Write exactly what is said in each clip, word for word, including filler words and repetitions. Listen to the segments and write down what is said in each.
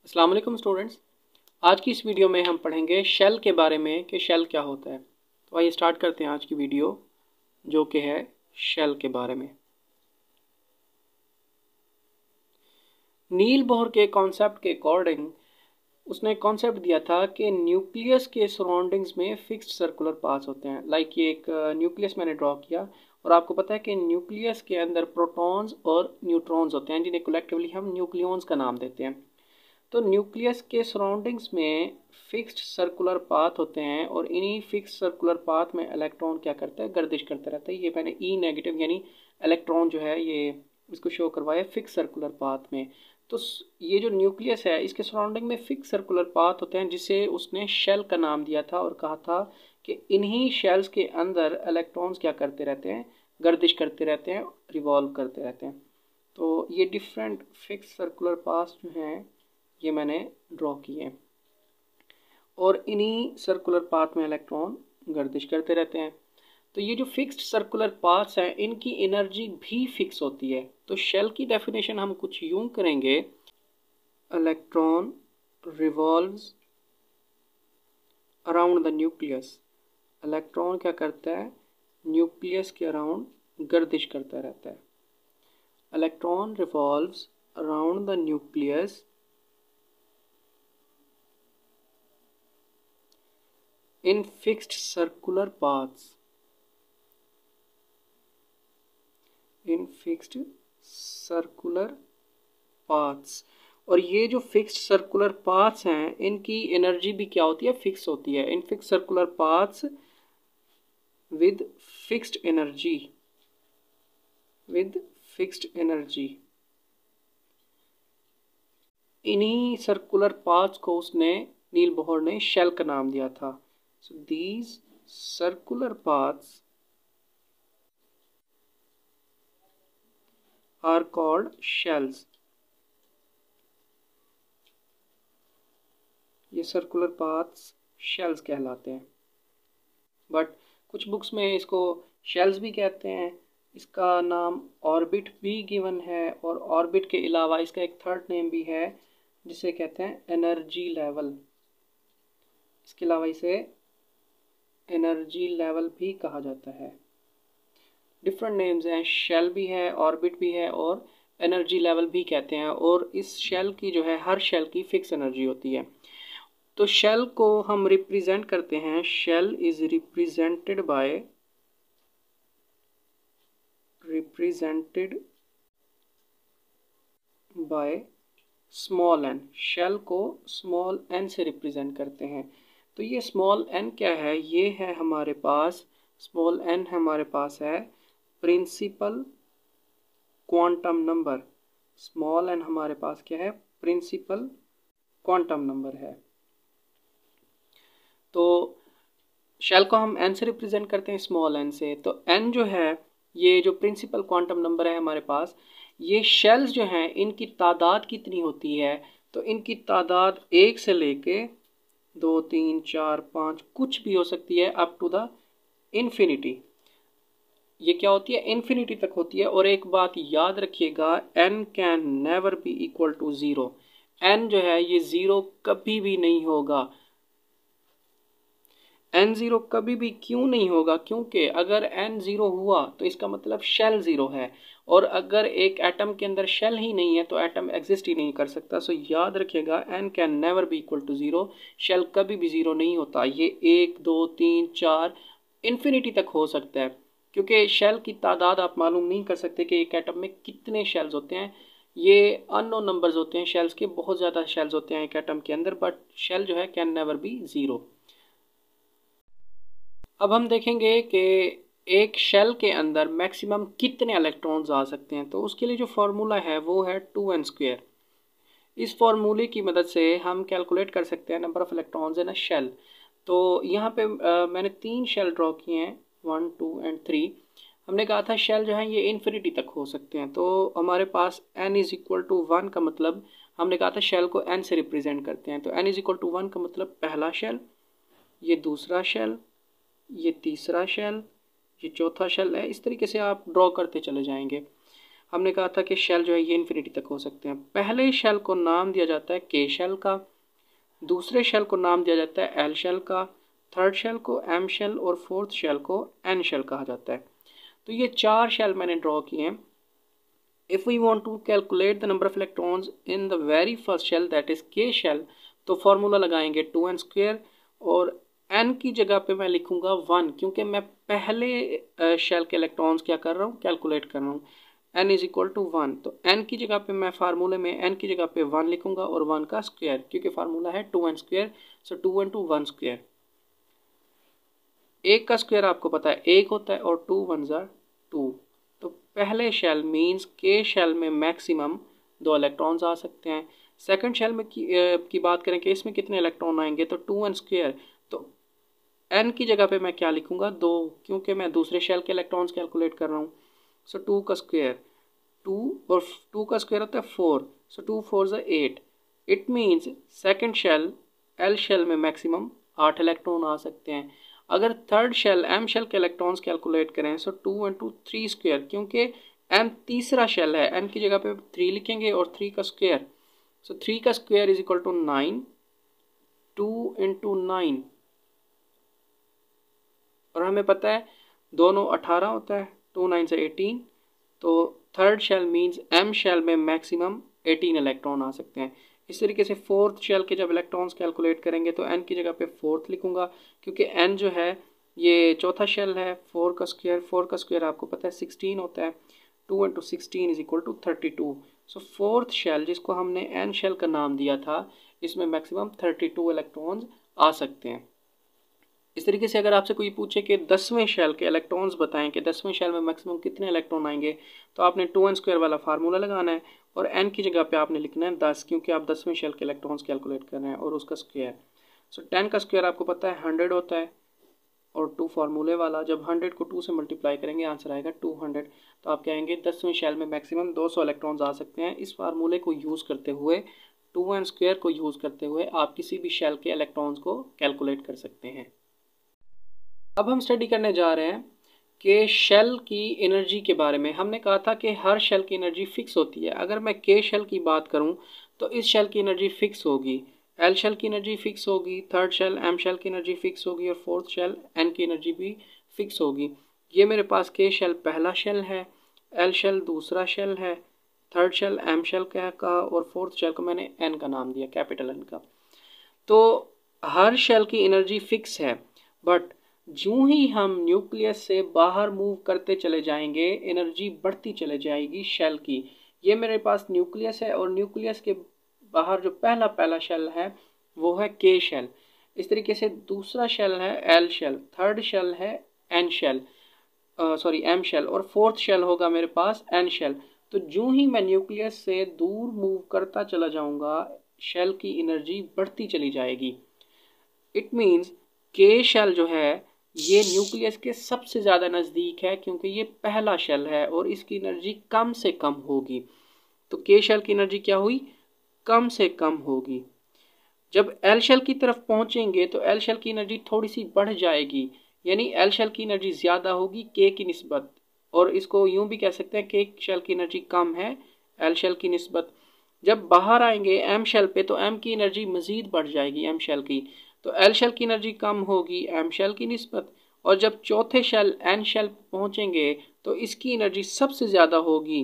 अस्सलाम वालेकुम स्टूडेंट्स। आज की इस वीडियो में हम पढ़ेंगे शेल के बारे में कि शेल क्या होता है। तो आइए स्टार्ट करते हैं आज की वीडियो जो कि है शेल के बारे में। नील बोहर के कॉन्सेप्ट के अकॉर्डिंग उसने कॉन्सेप्ट दिया था कि न्यूक्लियस के सराउंडिंग्स में फिक्स्ड सर्कुलर पाथ्स होते हैं। लाइक ये एक न्यूक्लियस मैंने ड्रॉ किया और आपको पता है कि न्यूक्लियस के अंदर प्रोटॉन्स और न्यूट्रॉन्स होते हैं जिन्हें कलेक्टिवली हम न्यूक्लियॉन्स का नाम देते हैं। तो न्यूक्लियस के सराउंडिंग्स में फिक्स्ड सर्कुलर पाथ होते हैं और इन्हीं फिक्स्ड सर्कुलर पाथ में इलेक्ट्रॉन क्या करता है, गर्दिश करता रहता है। ये मैंने ई नेगेटिव यानी इलेक्ट्रॉन जो है ये इसको शो करवाया फिक्स सर्कुलर पाथ में। तो ये जो न्यूक्लियस है इसके सराउंडिंग में फिक्स सर्कुलर पाथ होते हैं जिसे उसने शेल का नाम दिया था और कहा था कि इन्हीं शेल्स के अंदर इलेक्ट्रॉन्स क्या करते रहते हैं, गर्दिश करते रहते हैं, रिवॉल्व करते रहते हैं। तो ये डिफरेंट फिक्स सर्कुलर पाथ जो हैं ये मैंने ड्रॉ किए और इन्हीं सर्कुलर पाथ में इलेक्ट्रॉन गर्दिश करते रहते हैं। तो ये जो फिक्स्ड सर्कुलर पाथ्स हैं इनकी एनर्जी भी फिक्स होती है। तो शेल की डेफिनेशन हम कुछ यूं करेंगे, electron revolves around the nucleus. Electron क्या करता है, न्यूक्लियस के अराउंड गर्दिश करता रहता है। Electron revolves around the nucleus in fixed circular paths in fixed circular paths और ये जो फिक्स्ड सर्कुलर पाथ्स हैं इनकी एनर्जी भी क्या होती है, फिक्स होती है। In fixed circular paths with fixed energy with fixed energy इन्हीं सर्कुलर पाथ्स को उसने नील बोहर ने शेल का नाम दिया था। So these circular paths are called shells. ये सर्कुलर पाथ्स शेल्स कहलाते हैं। बट कुछ बुक्स में इसको शेल्स भी कहते हैं। इसका नाम ऑर्बिट भी गिवन है और ऑर्बिट के अलावा इसका एक थर्ड नेम भी है जिसे कहते हैं एनर्जी लेवल। इसके अलावा इसे एनर्जी लेवल भी कहा जाता है। डिफरेंट नेम्स हैं, शेल भी है, ऑर्बिट भी है और एनर्जी लेवल भी कहते हैं। और इस शेल की जो है हर शेल की फिक्स एनर्जी होती है। तो शेल को हम रिप्रेजेंट करते हैं, shell is represented by represented by small n. Shell को स्मॉल एन से रिप्रेजेंट करते हैं। तो ये स्मॉल एन क्या है, ये है हमारे पास स्मॉल एन हमारे पास है principal quantum number. Small n हमारे पास क्या है, प्रिंसिपल क्वांटम नंबर है। तो शेल को हम एन से रिप्रेजेंट करते हैं, स्मॉल एन से। तो एन जो है ये जो प्रिंसिपल क्वांटम नंबर है हमारे पास, ये शेल्स जो हैं इनकी तादाद कितनी होती है, तो इनकी तादाद एक से लेके दो तीन चार पाँच कुछ भी हो सकती है अप टू द इन्फिनिटी। ये क्या होती है, इन्फिनिटी तक होती है। और एक बात याद रखिएगा, n can never be equal to zero. n जो है ये ज़ीरो कभी भी नहीं होगा। n ज़ीरो कभी भी क्यों नहीं होगा, क्योंकि अगर n ज़ीरो हुआ तो इसका मतलब शेल ज़ीरो है और अगर एक एटम के अंदर शेल ही नहीं है तो एटम एग्जिस्ट ही नहीं कर सकता। सो याद रखिएगा, n can never be equal to zero. Shell कभी भी ज़ीरो नहीं होता। ये एक दो तीन चार इन्फिनिटी तक हो सकता है क्योंकि शेल की तादाद आप मालूम नहीं कर सकते कि एक एटम में कितने शेल्स होते हैं। ये अननोन नंबर्स होते हैं शेल्स के, बहुत ज़्यादा शेल्स होते हैं एक एटम के अंदर, बट शेल जो है कैन नेवर बी ज़ीरो। अब हम देखेंगे कि एक शेल के अंदर मैक्सिमम कितने इलेक्ट्रॉन्स आ सकते हैं। तो उसके लिए जो फार्मूला है वो है टू एन स्क्वायर। इस फार्मूले की मदद से हम कैलकुलेट कर सकते हैं number of electrons in a shell. तो यहाँ पे आ, मैंने तीन शेल ड्रॉ किए हैं, वन टू एंड थ्री। हमने कहा था शेल जो है ये इन्फिनिटी तक हो सकते हैं। तो हमारे पास n is equal to one का मतलब, हमने कहा था शेल को n से रिप्रेजेंट करते हैं। तो n is equal to one का मतलब पहला शेल, ये दूसरा शेल, ये तीसरा शेल, ये चौथा शेल है। इस तरीके से आप ड्रॉ करते चले जाएंगे। हमने कहा था कि शेल जो है ये इन्फिनिटी तक हो सकते हैं। पहले शेल को नाम दिया जाता है के शेल का, दूसरे शेल को नाम दिया जाता है एल शेल का, थर्ड शेल को एम शेल और फोर्थ शेल को एन शेल कहा जाता है। तो ये चार शेल मैंने ड्रॉ किए हैं। If we want to calculate the number of electrons in the very first shell that is K shell, तो फॉर्मूला लगाएंगे टू एन स्क्वेयर, और एन की जगह पे मैं लिखूंगा वन, क्योंकि मैं पहले शेल के इलेक्ट्रॉन्स क्या कर रहा हूँ, कैलकुलेट कर रहा हूँ। N is equal to one, तो एन की जगह पे मैं फार्मूले में एन की जगह पे वन लिखूंगा और वन का स्क्वायर, क्योंकि फार्मूला है two n square, so two one two one square. एक का स्क्वायर आपको पता है एक होता है और टू वन ज़ा टू। तो पहले शेल मींस के शेल में मैक्सिमम दो इलेक्ट्रॉन्स आ सकते हैं। सेकंड शेल में की, ए, की बात करें कि इसमें कितने इलेक्ट्रॉन आएंगे, तो टू एन स्क्वायर, तो एन की जगह पे मैं क्या लिखूंगा दो, क्योंकि मैं दूसरे शेल के इलेक्ट्रॉन्स कैलकुलेट कर रहा हूँ। सो टू का स्क्वायर, टू और टू का स्क्वायर होता है फोर, सो टू फोर ज़ा eight. It means second shell L shell में मैक्सिमम आठ इलेक्ट्रॉन आ सकते हैं। अगर थर्ड शेल एम शेल के इलेक्ट्रॉन्स कैलकुलेट करें, so two one two three square, क्योंकि एम तीसरा शेल है, एन की जगह पे थ्री लिखेंगे और थ्री का स्क्वायर, सो थ्री का square is equal to nine, two into nine, और हमें पता है दोनों अठारह होता है, टू नाइन से एटीन। तो third shell means M shell में मैक्सिमम एटीन इलेक्ट्रॉन आ सकते हैं। इस तरीके से फोर्थ शेल के जब इलेक्ट्रॉन्स कैलकुलेट करेंगे तो एन की जगह पे फोर्थ लिखूंगा, क्योंकि एन जो है ये चौथा शेल है। फोर का स्क्वायर, फोर का स्क्वायर आपको पता है सिक्सटीन होता है, two into sixteen is equal to thirty two. So fourth shell जिसको हमने एन शेल का नाम दिया था, इसमें मैक्सिमम थर्टी टू इलेक्ट्रॉन्स आ सकते हैं। इस तरीके से अगर आपसे कोई पूछे कि दसवें शेल के इलेक्ट्रॉन्स बताएं कि दसवें शेल में मैक्सिमम कितने इलेक्ट्रॉन आएंगे, तो आपने टू एन स्क्वायर वाला फार्मूला लगाना है और एन की जगह पे आपने लिखना है दस, क्योंकि आप दसवें शेल के इलेक्ट्रॉन्स कैलकुलेट कर रहे हैं, और उसका स्क्वायर। सो टेन का स्क्वायर आपको पता है हंड्रेड होता है, और टू फार्मूले वाला जब हंड्रेड को टू से मल्टीप्लाई करेंगे आंसर आएगा टू हंड्रेड। तो आप कहेंगे दसवें शेल में मैक्सिमम दो सौ इलेक्ट्रॉन्स आ सकते हैं। इस फार्मूले को यूज़ करते हुए, टू एन स्क्वायर को यूज़ करते हुए आप किसी भी शेल के इलेक्ट्रॉन्स को कैलकुलेट कर सकते हैं। अब हम स्टडी करने जा रहे हैं कि शेल की एनर्जी के बारे में। हमने कहा था कि हर शेल की एनर्जी फिक्स होती है। अगर मैं के शेल की बात करूं तो इस शेल की एनर्जी फिक्स होगी, एल शेल की एनर्जी फिक्स होगी, थर्ड शेल एम शेल की एनर्जी फिक्स होगी, और फोर्थ शेल एन की एनर्जी भी फिक्स होगी। ये मेरे पास के शेल पहला शेल है, एल शेल दूसरा शेल है, थर्ड शेल एम शेल का, और फोर्थ शेल को मैंने एन का नाम दिया, कैपिटल एन का। तो हर शेल की एनर्जी फिक्स है, बट यूं ही हम न्यूक्लियस से बाहर मूव करते चले जाएंगे एनर्जी बढ़ती चले जाएगी शेल की। ये मेरे पास न्यूक्लियस है, और न्यूक्लियस के बाहर जो पहला पहला शेल है वो है के शेल। इस तरीके से दूसरा शेल है एल शेल, थर्ड शेल है N shell, sorry M shell, और फोर्थ शेल होगा मेरे पास एन शेल। तो यूं ही मैं न्यूक्लियस से दूर मूव करता चला जाऊंगा, शेल की एनर्जी बढ़ती चली जाएगी। इट मीन्स के शेल जो है ये न्यूक्लियस के सबसे ज़्यादा नज़दीक है, क्योंकि ये पहला शेल है और इसकी एनर्जी कम से कम होगी। तो के शेल की एनर्जी क्या हुई, कम से कम होगी। जब एल शेल की तरफ पहुंचेंगे तो एल शेल की एनर्जी थोड़ी सी बढ़ जाएगी, यानी एल शेल की एनर्जी ज़्यादा होगी के की निस्बत, और इसको यूं भी कह सकते हैं के शेल की एनर्जी कम है एल शेल की निस्बत। जब बाहर आएंगे एम शेल पे तो एम की एनर्जी मज़ीद बढ़ जाएगी एम शेल की, तो एल शेल की एनर्जी कम होगी एम शेल की निस्बत। और जब चौथे शेल एन शेल पहुंचेंगे तो इसकी एनर्जी सबसे ज़्यादा होगी,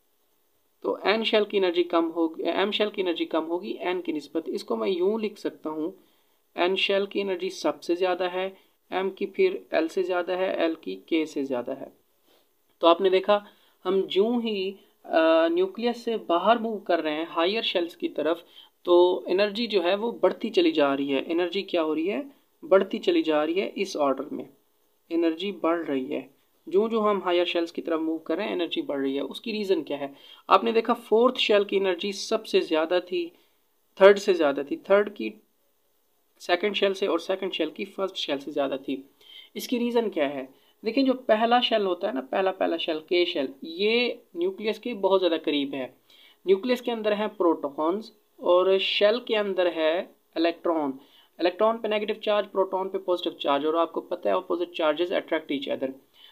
तो एन शेल की एनर्जी कम होगी, एम शेल की एनर्जी कम होगी एन की निस्बत। इसको मैं यूं लिख सकता हूँ, एन शेल की एनर्जी सबसे ज़्यादा है, एम की फिर एल से ज़्यादा है, एल की के से ज़्यादा है। तो आपने देखा हम यूं ही न्यूक्लियस से बाहर मूव कर रहे हैं हायर शेल्स की तरफ, तो एनर्जी जो है वो बढ़ती चली जा रही है। एनर्जी क्या हो रही है, बढ़ती चली जा रही है। इस ऑर्डर में एनर्जी बढ़ रही है, जो जो हम हायर शेल्स की तरफ मूव कर रहे हैं एनर्जी बढ़ रही है। उसकी रीज़न क्या है, आपने देखा फोर्थ शेल की एनर्जी सबसे ज़्यादा थी, थर्ड से ज़्यादा थी, थर्ड की सेकंड शेल से, और सेकंड शेल की फर्स्ट शेल से ज़्यादा थी। इसकी रीज़न क्या है, देखिए जो पहला शेल होता है ना, पहला पहला शेल के शेल, ये न्यूक्लियस के बहुत ज़्यादा करीब है। न्यूक्लियस के अंदर है प्रोटॉन्स और शेल के अंदर है इलेक्ट्रॉन। इलेक्ट्रॉन पे नेगेटिव चार्ज, प्रोटॉन पे पॉजिटिव चार्ज, और आपको पता है opposite charges attract each other.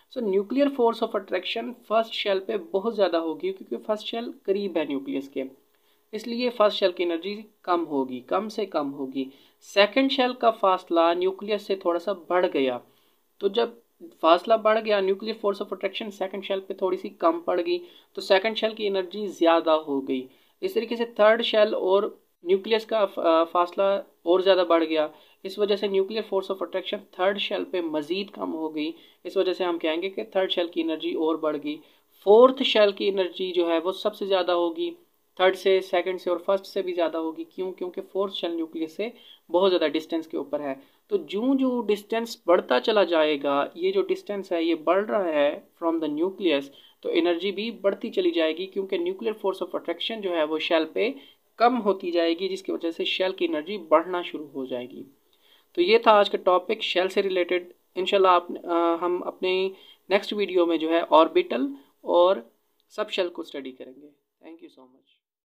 So nuclear force of attraction first shell पे बहुत ज़्यादा होगी क्योंकि फर्स्ट शेल करीब है न्यूक्लियस के, इसलिए फर्स्ट शेल की एनर्जी कम होगी, कम से कम होगी। सेकंड शेल का फासला न्यूक्लियस से थोड़ा सा बढ़ गया, तो जब फासला बढ़ गया nuclear force of attraction second shell पे थोड़ी सी कम पड़ गई, तो सेकंड शेल की एनर्जी ज़्यादा हो गई। इस तरीके से थर्ड शेल और न्यूक्लियस का फासला और ज़्यादा बढ़ गया, इस वजह से nuclear force of attraction third shell पे मज़ीद कम हो गई। इस वजह से हम कहेंगे कि थर्ड शेल की एनर्जी और बढ़ गई। फोर्थ शेल की एनर्जी जो है वो सबसे ज़्यादा होगी, थर्ड से, सेकंड से और फर्स्ट से भी ज़्यादा होगी। क्यों? क्योंकि फोर्थ शेल न्यूक्लियस से बहुत ज़्यादा डिस्टेंस के ऊपर है। तो जो जो डिस्टेंस बढ़ता चला जाएगा, ये जो डिस्टेंस है ये बढ़ रहा है फ्रॉम द न्यूक्लियस, तो एनर्जी भी बढ़ती चली जाएगी क्योंकि न्यूक्लियर फोर्स ऑफ अट्रैक्शन जो है वो शेल पे कम होती जाएगी, जिसकी वजह से शेल की एनर्जी बढ़ना शुरू हो जाएगी। तो ये था आज का टॉपिक शेल से रिलेटेड। इंशाल्लाह आप आ, हम अपने नेक्स्ट वीडियो में जो है ऑर्बिटल और सब शेल को स्टडी करेंगे। Thank you so much.